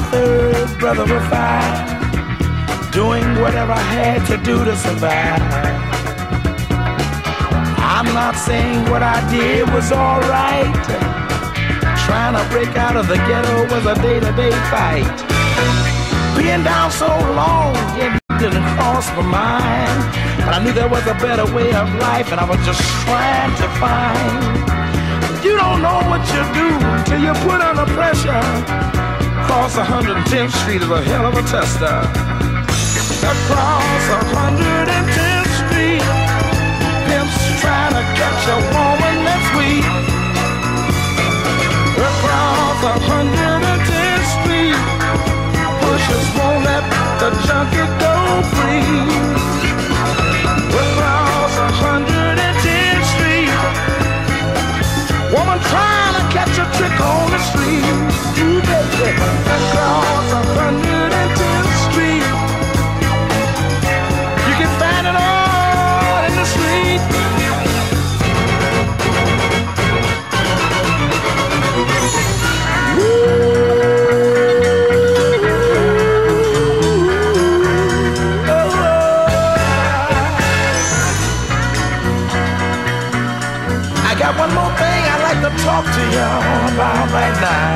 third brother of five, doing whatever I had to do to survive. I'm not saying what I did was alright. Trying to break out of the ghetto was a day-to-day fight. Being down so long, it didn't cross my mind. But I knew there was a better way of life, and I was just trying to find. You don't know what you do till you put under pressure. Across 110th Street is a hell of a tester. Across 110th Street, pimps trying to catch a woman that's weak. Across 110th Street, pushers won't let the junkie go free. Across 110th Street, woman trying to catch a trick on the street. Ooh, baby. Across 110th Street, you can find it all in the street. One more thing I'd like to talk to y'all about right now.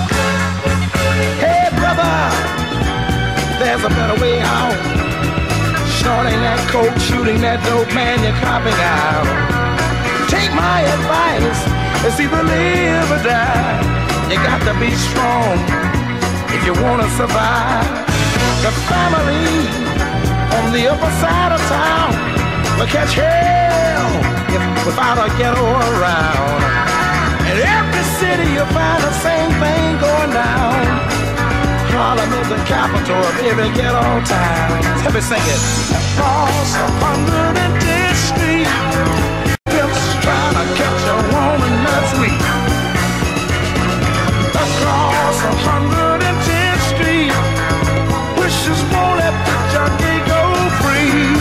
Hey brother, there's a better way out. Snorting that coke, shooting that dope, man, you're copping out. Take my advice, it's either live or die. You got to be strong if you want to survive. The family on the upper side of town will catch hell without a ghetto around. In every city you'll find the same thing going down. Harlem is the capital of every ghetto town. Let me sing it. Across 110th Street, pimps trying to catch a woman that's weak. Across 110th Street, wishes won't let the junkie go free.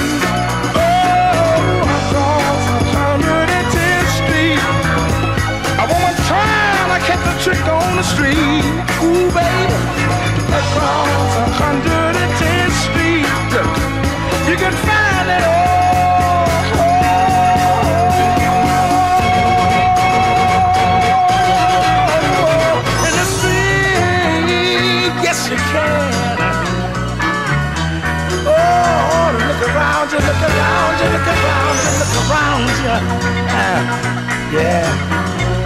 Catch a trick on the street, ooh baby. Across 110th Street, look, you can find it all in the street. Yes you can. Oh, look around you, look around you, look around you, look around you. Yeah.